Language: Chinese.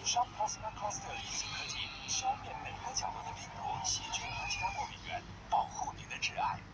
刷 Plasmacluster 离子科技，消灭每个角落的病毒、细菌和其他过敏源，保护你的挚爱。